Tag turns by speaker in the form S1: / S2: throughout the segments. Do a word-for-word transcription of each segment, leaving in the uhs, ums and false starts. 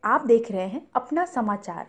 S1: आप देख रहे हैं अपना समाचार।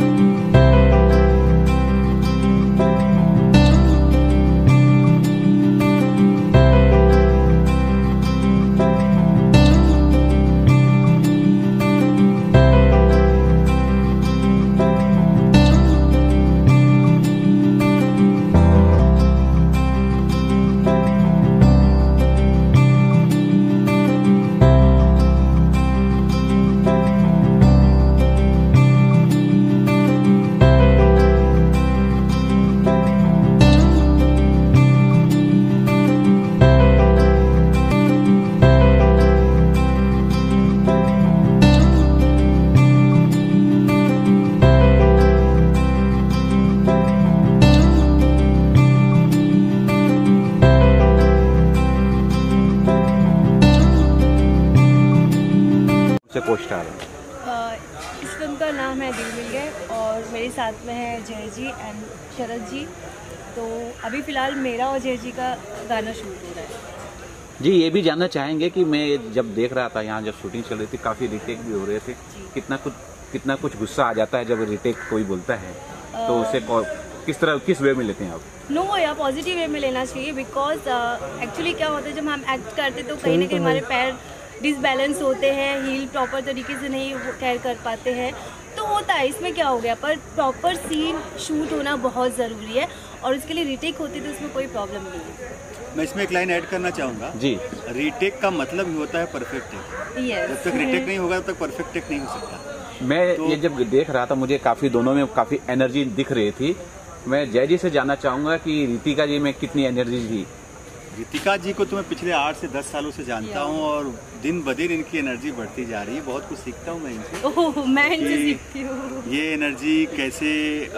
S2: से पोस्टर
S3: इस फिल्म का नाम है दिल मिल गए और मेरे साथ में है जय जी एंड शरद जी। तो अभी फ़िलहाल मेरा और जय जी का गाना शूट हो रहा है।
S2: जी, ये भी जानना चाहेंगे कि मैं जब देख रहा था यहाँ जब शूटिंग चल रही थी काफ़ी रिटेक भी हो रहे थे, कितना कुछ कितना कुछ गुस्सा आ जाता है जब रिटेक कोई बोलता है, तो उसे किस तरह किस वे में लेते हैं आप?
S3: नो no, या पॉजिटिव वे में लेना चाहिए। बिकॉज एक्चुअली क्या होता है जब हम एक्ट करते तो कहीं ना कहीं हमारे पैर डिसबैलेंस होते हैं, हील प्रॉपर तरीके से नहीं कैर कर पाते हैं, तो होता है। इसमें क्या हो गया, पर प्रॉपर सीन शूट होना बहुत ज़रूरी है और उसके लिए रीटेक होती तो उसमें कोई प्रॉब्लम नहीं है।
S4: मैं इसमें एक लाइन ऐड करना चाहूँगा जी। रीटेक का मतलब ही होता है परफेक्ट टेक।
S3: yes.
S4: जब तक रीटेक नहीं होगा तब तक परफेक्ट टेक नहीं हो सकता।
S2: मैं
S4: तो,
S2: ये जब देख रहा था मुझे काफ़ी दोनों में काफ़ी एनर्जी दिख रही थी। मैं जय जी से जानना चाहूँगा कि रितिका जी में कितनी एनर्जी थी?
S4: रितिका जी को तो मैं पिछले आठ से दस सालों से जानता हूँ और दिन ब दिन इनकी एनर्जी बढ़ती जा रही है। बहुत कुछ सीखता हूँ मैं इनसे।
S3: ओह, मैं इनसे सीखती हूँ।
S4: ये एनर्जी कैसे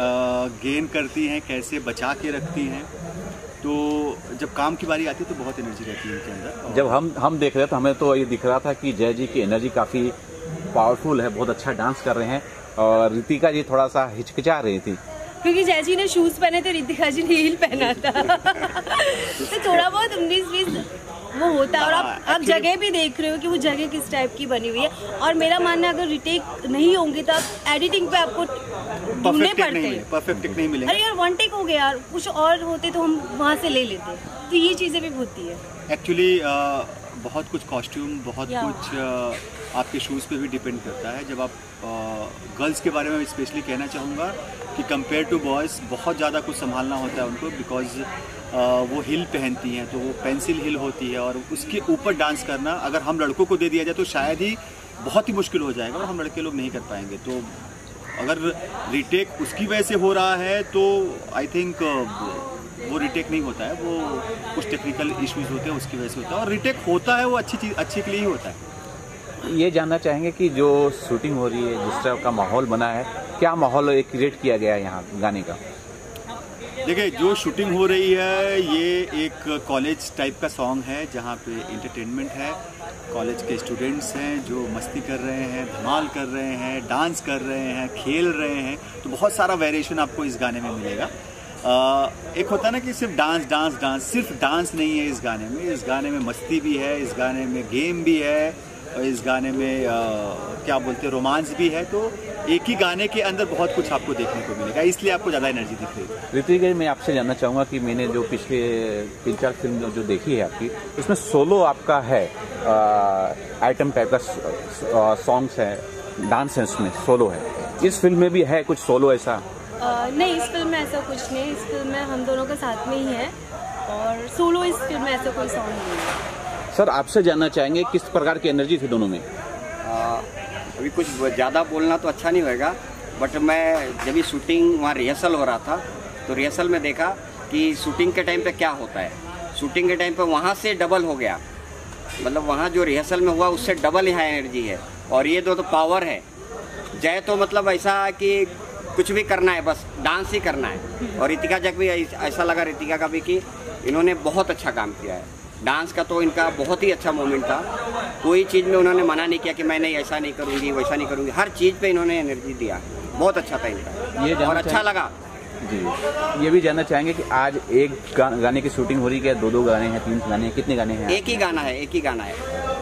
S4: गेन करती हैं, कैसे बचा के रखती हैं। तो जब काम की बारी आती है तो बहुत एनर्जी रहती है इनके अंदर।
S2: जब हम हम देख रहे थे हमें तो ये दिख रहा था कि जय जी की एनर्जी काफ़ी पावरफुल है, बहुत अच्छा डांस कर रहे हैं और रितिका जी थोड़ा सा हिचकिचा रही थी
S3: क्योंकि जय जी ने शूज पहने थे, रितिका जी ने हील पहना था। तो थोड़ा बहुत उन्नीस बीस वो होता है। और आप आप जगह भी देख रहे हो कि वो जगह किस टाइप की बनी हुई है। और मेरा मानना है अगर रिटेक नहीं होंगी तो आप एडिटिंग पे आपको ढूंढने पड़ते हैं,
S4: परफेक्ट टेक नहीं मिलेगा।
S3: अरे यार वन टेक हो गया यार, कुछ और होते तो हम वहाँ से ले लेते। तो ये चीज़ें भी होती है
S4: एक्चुअली। बहुत कुछ कॉस्ट्यूम, बहुत कुछ uh, आपके शूज़ पे भी डिपेंड करता है। जब आप गर्ल्स uh, के बारे में स्पेशली कहना चाहूँगा कि कंपेयर टू बॉयज़ बहुत ज़्यादा कुछ संभालना होता है उनको। बिकॉज uh, वो हिल पहनती हैं तो वो पेंसिल हिल होती है और उसके ऊपर डांस करना अगर हम लड़कों को दे दिया जाए तो शायद ही बहुत ही मुश्किल हो जाएगा और हम लड़के लोग नहीं कर पाएंगे। तो अगर रिटेक उसकी वजह से हो रहा है तो आई थिंक वो रिटेक नहीं होता है, वो कुछ टेक्निकल इश्यूज होते हैं उसकी वजह से होता है। और रिटेक होता है वो अच्छी चीज़ अच्छे के लिए ही होता है।
S2: ये जानना चाहेंगे कि जो शूटिंग हो रही है, जिस तरह का माहौल बना है, क्या माहौल क्रिएट किया गया है यहाँ गाने का?
S4: देखिए, जो शूटिंग हो रही है ये एक कॉलेज टाइप का सॉन्ग है जहाँ पे एंटरटेनमेंट है। कॉलेज के स्टूडेंट्स हैं जो मस्ती कर रहे हैं, धमाल कर रहे हैं, डांस कर रहे हैं, खेल रहे हैं। तो बहुत सारा वेरिएशन आपको इस गाने में मिलेगा। आ, एक होता है ना कि सिर्फ डांस डांस डांस, सिर्फ डांस नहीं है इस गाने में। इस गाने में मस्ती भी है, इस गाने में गेम भी है और इस गाने में आ, क्या बोलते हैं रोमांस भी है। तो एक ही गाने के अंदर बहुत कुछ आपको देखने को मिलेगा, इसलिए आपको ज़्यादा एनर्जी दिख रही है।
S2: रितिका, मैं आपसे जानना चाहूँगा कि मैंने जो पिछले तीन चार फिल्म जो देखी है आपकी, उसमें सोलो आपका है, आइटम टाइप का सॉन्ग्स है, डांस है, उसमें सोलो है। इस फिल्म में भी है कुछ सोलो ऐसा?
S3: Uh, नहीं, इस फिल्म में ऐसा कुछ नहीं। इस फिल्म में हम दोनों का साथ में ही है और सोलो इस फिल्म में ऐसा कोई सॉन्ग नहीं है।
S2: सर, आपसे जानना चाहेंगे किस प्रकार की एनर्जी थी दोनों में?
S5: आ, अभी कुछ ज़्यादा बोलना तो अच्छा नहीं होगा, बट मैं जब भी शूटिंग वहाँ रिहर्सल हो रहा था तो रिहर्सल में देखा कि शूटिंग के टाइम पे क्या होता है। शूटिंग के टाइम पे वहाँ से डबल हो गया, मतलब वहाँ जो रिहर्सल में हुआ उससे डबल यहाँ एनर्जी है। और ये दो तो पावर है। जय तो मतलब ऐसा कि कुछ भी करना है, बस डांस ही करना है। और रितिका जग भी ऐसा लगा, रितिका का भी, कि इन्होंने बहुत अच्छा काम किया है। डांस का तो इनका बहुत ही अच्छा मोमेंट था। कोई चीज़ में उन्होंने मना नहीं किया कि मैं नहीं ऐसा नहीं करूँगी वैसा नहीं करूँगी। हर चीज़ पे इन्होंने एनर्जी दिया, बहुत अच्छा था इनका। ये और अच्छा लगा
S2: जी। ये भी जानना चाहेंगे कि आज एक गा, गाने की शूटिंग हो रही है, दो दो गाने हैं, तीन गाने हैं, कितने गाने हैं?
S5: एक ही गाना है, एक ही गाना है।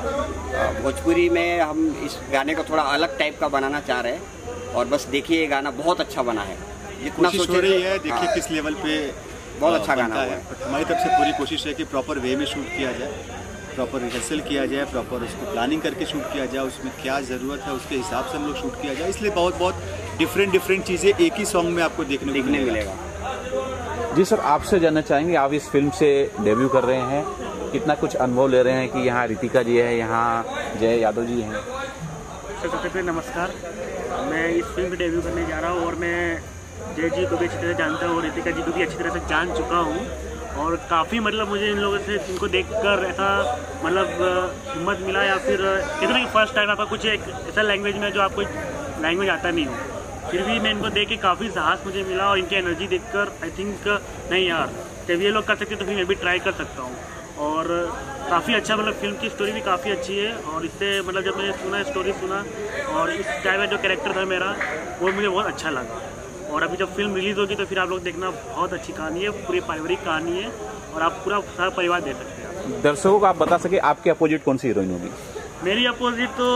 S5: भोजपुरी में हम इस गाने को थोड़ा अलग टाइप का बनाना चाह रहे हैं और बस देखिए ये गाना बहुत अच्छा बना है, जितना
S4: कोशिश हो रही है, देखिए किस लेवल पे
S5: बहुत अच्छा गाना
S4: है। हमारी तरफ से पूरी कोशिश है कि प्रॉपर वे में शूट किया जाए, प्रॉपर रिहर्सल किया जाए, प्रॉपर उसको प्लानिंग करके शूट किया जाए, उसमें क्या ज़रूरत है उसके हिसाब से हम लोग शूट किया जाए। इसलिए बहुत बहुत डिफरेंट डिफरेंट चीज़ें एक ही सॉन्ग में आपको देखने
S5: देखने मिलेगा।
S2: जी सर, आपसे जानना चाहेंगे, आप इस फिल्म से डेब्यू कर रहे हैं, कितना कुछ अनुभव ले रहे हैं कि यहाँ रितिका जी है, यहाँ जय यादव जी हैं?
S6: सर सबसे पहले नमस्कार, मैं इस फिल्म में डेब्यू करने जा रहा हूँ और मैं जय जी को भी अच्छी तरह जानता हूँ और रितिका जी को भी अच्छी तरह से जान चुका हूँ और काफ़ी मतलब मुझे इन लोगों से इनको देखकर ऐसा मतलब हिम्मत मिला या फिर कहते ना कि फर्स्ट टाइम आपका कुछ एक ऐसा लैंग्वेज में जो आपको लैंग्वेज आता नहीं हो, फिर भी मैं इनको देख के काफ़ी साहस मुझे मिला और इनकी एनर्जी देखकर आई थिंक नहीं यार जब ये लोग कर सकते तो फिर मैं भी ट्राई कर सकता हूँ। और काफ़ी अच्छा मतलब फिल्म की स्टोरी भी काफ़ी अच्छी है और इससे मतलब जब मैंने सुना स्टोरी सुना और इस टाइम में जो कैरेक्टर था मेरा वो मुझे बहुत अच्छा लगा और अभी जब फिल्म रिलीज़ होगी तो फिर आप लोग देखना, बहुत अच्छी कहानी है, पूरी पारिवारिक कहानी है और आप पूरा सारा परिवार देख सकते हैं।
S2: दर्शकों को आप बता सके आपके अपोजिट कौन सी हीरोइन होगी?
S6: मेरी अपोजिट तो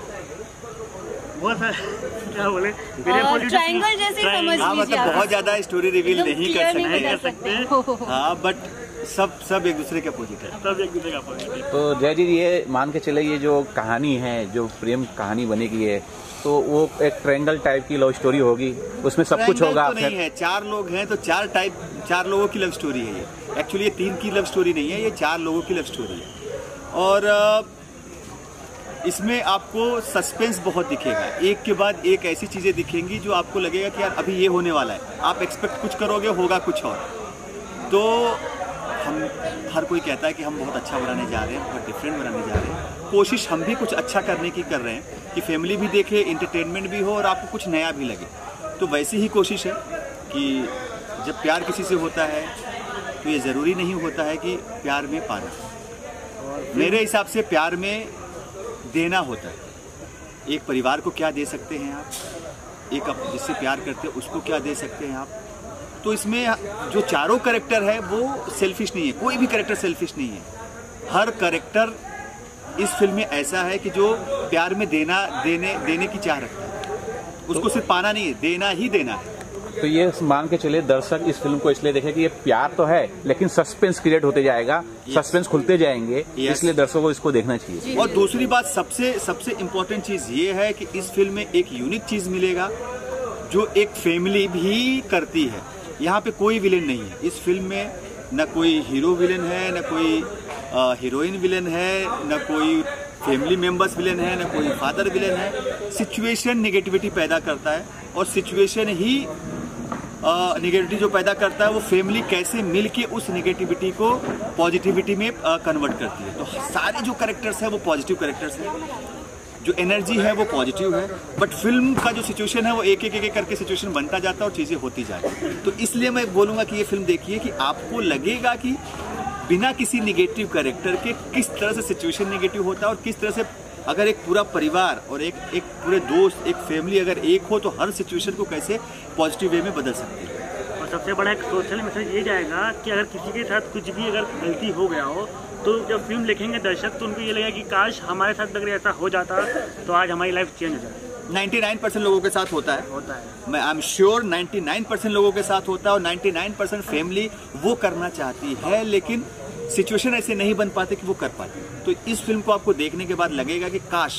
S6: बहुत है, क्या बोले, मेरे अपोजिट
S3: ट्रायंगल जैसे समझ
S4: हाँ,
S3: लीजिए
S4: मतलब
S3: आप।
S4: बहुत ज़्यादा स्टोरी रिवील नहीं कर
S3: नहीं
S4: सकते,
S3: कर सकते।
S4: हाँ, बट सब सब एक दूसरे के अपोजिट है।
S6: सब एक दूसरे का अपोजिट है।
S2: तो जय जी, ये मान के चले ये जो कहानी है, जो प्रेम कहानी बनेगी है, तो वो एक ट्रायंगल टाइप की लव स्टोरी होगी, उसमें सब कुछ होगा?
S4: तो नहीं है, चार लोग हैं तो चार टाइप चार लोगों की लव स्टोरी है ये। एक्चुअली ये तीन की लव स्टोरी नहीं है, ये चार लोगों की लव स्टोरी है और इसमें आपको सस्पेंस बहुत दिखेगा, एक के बाद एक ऐसी चीज़ें दिखेंगी जो आपको लगेगा कि यार अभी ये होने वाला है, आप एक्सपेक्ट कुछ करोगे, होगा कुछ और। तो हम हर कोई कहता है कि हम बहुत अच्छा बनाने जा रहे हैं, बहुत डिफरेंट बनाने जा रहे हैं, कोशिश हम भी कुछ अच्छा करने की कर रहे हैं कि फैमिली भी देखे, इंटरटेनमेंट भी हो और आपको कुछ नया भी लगे। तो वैसी ही कोशिश है कि जब प्यार किसी से होता है तो ये ज़रूरी नहीं होता है कि प्यार में पाना, मेरे हिसाब से प्यार में देना होता है। एक परिवार को क्या दे सकते हैं आप, एक आप जिससे प्यार करते हैं उसको क्या दे सकते हैं आप। तो इसमें जो चारों कैरेक्टर है वो सेल्फिश नहीं है, कोई भी कैरेक्टर सेल्फिश नहीं है। हर कैरेक्टर इस फिल्म में ऐसा है कि जो प्यार में देना देने देने की चाह रखता है, उसको सिर्फ पाना नहीं है, देना ही देना है।
S2: तो ये मान के चले दर्शक इस फिल्म को इसलिए देखे कि ये प्यार तो है लेकिन सस्पेंस क्रिएट होते जाएगा, सस्पेंस खुलते जाएंगे, इसलिए दर्शकों को इसको देखना चाहिए।
S4: और दूसरी बात सबसे सबसे इम्पोर्टेंट चीज़ ये है कि इस फिल्म में एक यूनिक चीज़ मिलेगा जो एक फैमिली भी करती है। यहाँ पे कोई विलेन नहीं है इस फिल्म में, न कोई हीरो विलेन है, न कोई हीरोइन विलेन है, न कोई फैमिली मेंबर्स विलेन है, न कोई फादर विलेन है। सिचुएशन नेगेटिविटी पैदा करता है और सिचुएशन ही नेगेटिविटी जो पैदा करता है वो फैमिली कैसे मिल के उस नेगेटिविटी को पॉजिटिविटी में कन्वर्ट करती है। तो सारे जो कैरेक्टर्स हैं वो पॉजिटिव कैरेक्टर्स हैं, जो एनर्जी है वो पॉजिटिव है, बट फिल्म का जो सिचुएशन है वो एक एक एक करके सिचुएशन बनता जाता है और चीज़ें होती जाती है। तो इसलिए मैं बोलूँगा कि ये फिल्म देखिए कि आपको लगेगा कि बिना किसी निगेटिव कैरेक्टर के किस तरह से सिचुएशन निगेटिव होता है और किस तरह से अगर एक पूरा परिवार और एक एक पूरे दोस्त, एक फैमिली अगर एक हो तो हर सिचुएशन को कैसे पॉजिटिव वे में बदल सकती है।
S6: और सबसे बड़ा एक सोशल मैसेज ये जाएगा कि अगर किसी के साथ कुछ भी अगर गलती हो गया हो तो जब फिल्म देखेंगे दर्शक तो उनको ये लगेगा कि काश हमारे साथ अगर ऐसा हो जाता तो आज हमारी लाइफ चेंज हो जाती।
S4: निन्यानवे परसेंट लोगों के साथ होता है
S6: होता है
S4: मैं आई एम श्योर निन्यानवे परसेंट लोगों के साथ होता है और निन्यानवे परसेंट फैमिली वो करना चाहती है लेकिन सिचुएशन ऐसे नहीं बन पाते कि वो कर पाते। तो इस फिल्म को आपको देखने के बाद लगेगा कि काश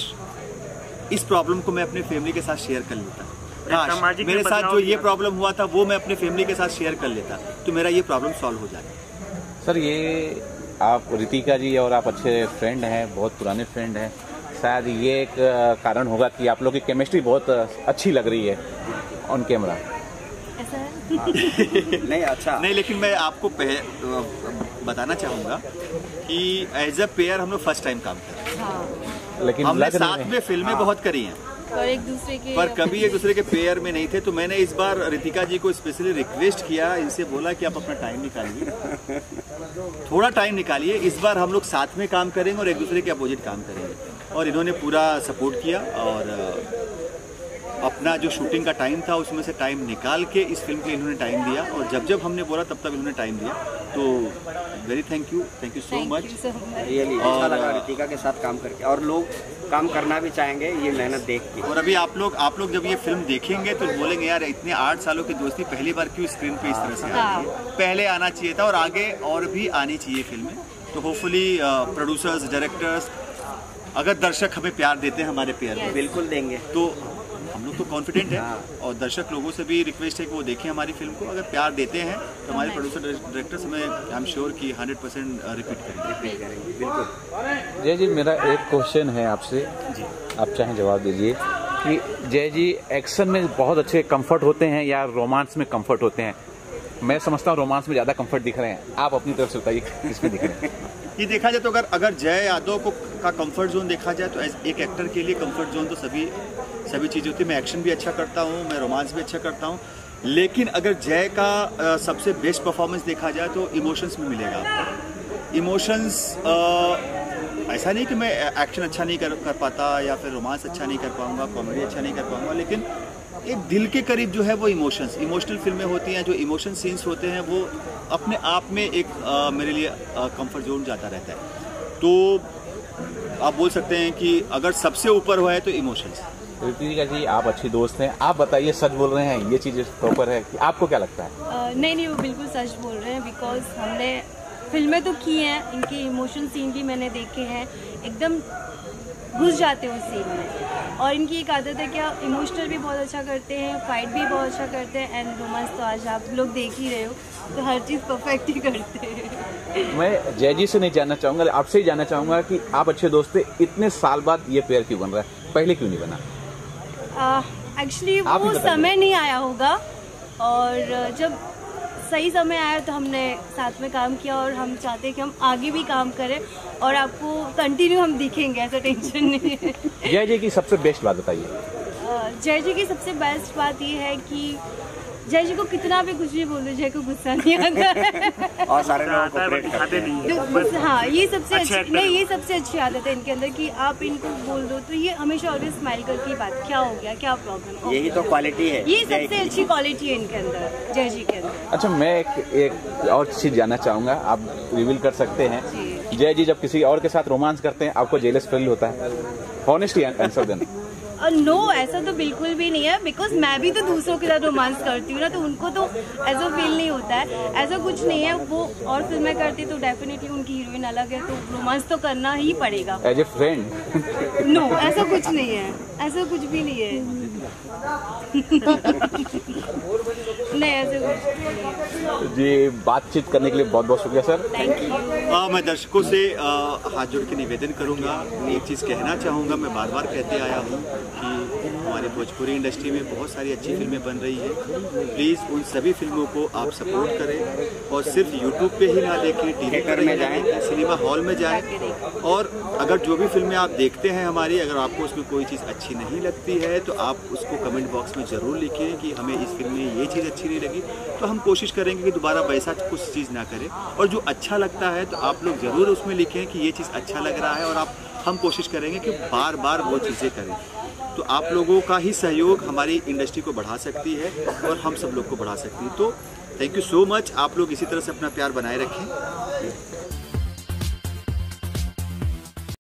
S4: इस प्रॉब्लम को मैं अपने फैमिली के साथ शेयर कर लेता, काश मेरे साथ जो ये प्रॉब्लम हुआ था वो मैं अपने फैमिली के साथ शेयर कर लेता तो मेरा ये प्रॉब्लम सॉल्व हो जाता।
S2: सर, ये आप रितिका जी और आप अच्छे फ्रेंड हैं, बहुत पुराने फ्रेंड हैं, शायद ये एक कारण होगा कि आप लोग की केमिस्ट्री बहुत अच्छी लग रही है ऑन कैमरा।
S3: ऐसा है?
S5: नहीं अच्छा
S4: नहीं, लेकिन मैं आपको बताना चाहूँगा कि एज अ पेयर हम लोग फर्स्ट टाइम काम कर रहे हैं।
S3: हाँ।
S2: लेकिन
S4: हमने साथ में फिल्में बहुत करी हैं
S3: और एक दूसरे के
S4: पर कभी एक दूसरे के पेयर में नहीं थे। तो मैंने इस बार रितिका जी को स्पेशली रिक्वेस्ट किया, इनसे बोला कि आप अपना टाइम निकालिए, थोड़ा टाइम निकालिए, इस बार हम लोग साथ में काम करेंगे और एक दूसरे के अपोजिट काम करेंगे। और इन्होंने पूरा सपोर्ट किया और अपना जो शूटिंग का टाइम था उसमें से टाइम निकाल के इस फिल्म के लिए इन्होंने टाइम दिया, और जब जब हमने बोला तब तब इन्होंने टाइम दिया। तो very thank you, thank you so much.
S5: Really अच्छा लगा रितिका के साथ काम करके, और लोग काम करना भी चाहेंगे ये मेहनत देख के।
S4: और अभी आप लोग आप लोग जब ये फिल्म देखेंगे तो बोलेंगे यार इतने आठ सालों की दोस्ती पहली बार क्यों स्क्रीन पे इस तरह से आ रही है, पहले आना चाहिए था और आगे और भी आनी चाहिए फिल्में। तो होपफुली प्रोड्यूसर्स, डायरेक्टर्स, अगर दर्शक हमें प्यार देते हैं हमारे प्यार
S5: yes. बिल्कुल देंगे,
S4: तो हम लोग तो कॉन्फिडेंट हैं। और दर्शक लोगों से भी रिक्वेस्ट है कि वो देखें हमारी फिल्म को, अगर प्यार देते हैं तो हमारे प्रोड्यूसर डायरेक्टर्स हमें आई एम श्योर कि हंड्रेड परसेंट रिपीट करेंगे
S5: रिपीट करेंगे बिल्कुल।
S2: जय जी, मेरा एक क्वेश्चन है आपसे, आप चाहें जवाब दीजिए कि जय जी एक्शन में बहुत अच्छे कंफर्ट होते हैं या रोमांस में कंफर्ट होते हैं? मैं समझता हूँ रोमांस में ज़्यादा कंफर्ट दिख रहे हैं, आप अपनी तरफ से बताइए किसमें दिख रहे हैं?
S4: ये देखा जाए तो अगर अगर जय यादव को का कंफर्ट जोन देखा जाए तो एक एक्टर के लिए कंफर्ट जोन तो सभी सभी चीज़ें होती है। मैं एक्शन भी अच्छा करता हूँ, मैं रोमांस भी अच्छा करता हूँ, लेकिन अगर जय का आ, सबसे बेस्ट परफॉर्मेंस देखा जाए तो इमोशंस में मिलेगा आपको। इमोशंस ऐसा नहीं कि मैं एक्शन अच्छा नहीं कर कर पाता या फिर रोमांस अच्छा नहीं कर पाऊँगा, कॉमेडी अच्छा नहीं कर पाऊँगा, लेकिन एक दिल के करीब जो है वो इमोशंस, इमोशनल फिल्में होती हैं, जो इमोशन सीन्स होते हैं वो अपने आप में एक आ, मेरे लिए कंफर्ट जोन जाता रहता है। तो आप बोल सकते हैं कि अगर सबसे ऊपर हुआ है तो इमोशंस।
S2: रितिका जी, आप अच्छी दोस्त हैं, आप बताइए सच बोल रहे हैं, ये चीज़ प्रॉपर है कि आपको क्या लगता है?
S3: uh, नहीं नहीं वो बिल्कुल सच बोल रहे हैं, बिकॉज हमने फिल्में तो की हैं, इनके इमोशन सीन भी मैंने देखे हैं, एकदम घुस जाते हैं उस सीन में। और इनकी एक आदत है क्या, इमोशनल भी बहुत अच्छा करते हैं, फाइट भी बहुत अच्छा करते हैं, एंड रोमांस तो आज आप लोग देख ही रहे हो, तो हर चीज़ परफेक्ट ही करते हैं।
S2: मैं जय जी से नहीं जानना चाहूँगा, आपसे ही जानना चाहूँगा कि आप अच्छे दोस्त थे, इतने साल बाद ये पेयर क्यों बन रहा है, पहले क्यों नहीं बना?
S3: एक्चुअली uh, वो समय नहीं आया होगा, और जब सही समय आया तो हमने साथ में काम किया, और हम चाहते हैं कि हम आगे भी काम करें और आपको कंटिन्यू हम दिखेंगे, ऐसा टेंशन नहीं है।
S2: जय जी की सबसे बेस्ट बात बताइए।
S3: uh, जय जी की सबसे बेस्ट बात ये है कि जय जी को कितना भी कुछ भी बोलो, जय को गुस्सा नहीं आता है
S5: और सारे लोगों को प्रेट करते
S3: हैं। हाँ, ये सबसे अच्छी नहीं ये सबसे अच्छी आदत है इनके अंदर कि आप इनको बोल दो तो ये हमेशा ऑलवेज स्माइल करके ही बात, क्या हो गया, क्या प्रॉब्लम,
S5: यही तो क्वालिटी है,
S3: ये सबसे अच्छी क्वालिटी है इनके अंदर, जय जी के अंदर।
S2: अच्छा, मैं एक, एक और चीज़ जानना चाहूँगा, आप रिवील कर सकते हैं? जय जी जब किसी और के साथ रोमांस करते हैं आपको जेलस फील होता है? हॉनेस्टली आंसर देना।
S3: नो uh, no, ऐसा तो बिल्कुल भी नहीं है, बिकॉज मैं भी तो दूसरों के साथ रोमांस करती हूँ ना, तो उनको तो ऐसा फील नहीं होता है, ऐसा कुछ नहीं है। वो और फिल्में करती तो डेफिनेटली उनकी हीरोइन अलग है, तो रोमांस तो करना ही पड़ेगा
S2: एज ए फ्रेंड।
S3: नो, ऐसा कुछ नहीं है, ऐसा कुछ भी नहीं है। नहीं, ऐसा कुछ
S2: जी, बातचीत करने के लिए बहुत बहुत शुक्रिया सर।
S3: Thank you.
S4: मैं दर्शकों से आ, हाथ जोड़ के निवेदन करूंगा, एक चीज़ कहना चाहूँगा, मैं बार बार कहते आया हूँ कि हमारे भोजपुरी इंडस्ट्री में बहुत सारी अच्छी फिल्में बन रही है, प्लीज़ उन सभी फिल्मों को आप सपोर्ट करें, और सिर्फ यूट्यूब पे ही ना देखें, थिएटर में जाएं, सिनेमा हॉल में जाएं, और अगर जो भी फिल्में आप देखते हैं हमारी, अगर आपको उसमें कोई चीज़ अच्छी नहीं लगती है तो आप उसको कमेंट बॉक्स में ज़रूर लिखें कि हमें इस फिल्म में ये चीज़ अच्छी नहीं लगी, तो हम कोशिश करेंगे कि दोबारा वैसा कुछ चीज़ ना करें। और जो अच्छा लगता है तो आप लोग ज़रूर उसमें लिखें कि ये चीज़ अच्छा लग रहा है, और आप हम कोशिश करेंगे कि बार बार वो चीज़ें करें। तो आप लोगों का ही सहयोग हमारी इंडस्ट्री को बढ़ा सकती है और हम सब लोग को बढ़ा सकती है। तो थैंक यू सो मच, आप लोग इसी तरह से अपना प्यार बनाए रखें।